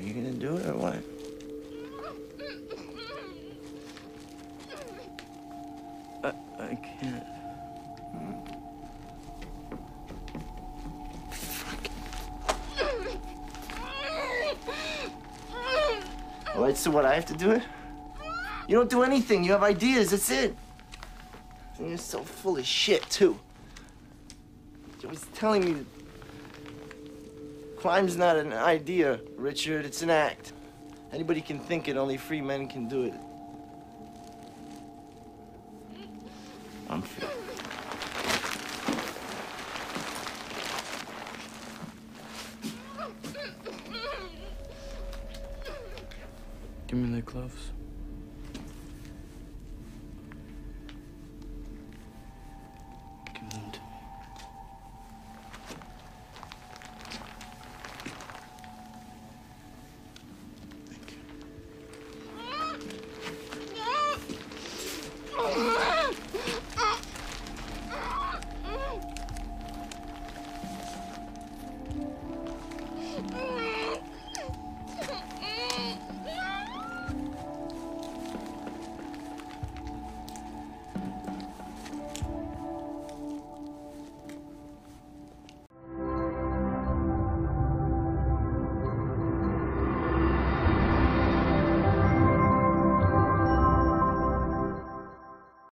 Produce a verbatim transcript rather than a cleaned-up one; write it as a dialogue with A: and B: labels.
A: you gonna do it or what? I, I can't. Well, so what, I have to do it? You don't do anything. You have ideas. That's it. And you're so full of shit, too. You're always telling me that crime's not an idea, Richard. It's an act. Anybody can think it. Only free men can do it. I'm free.
B: Give me the gloves.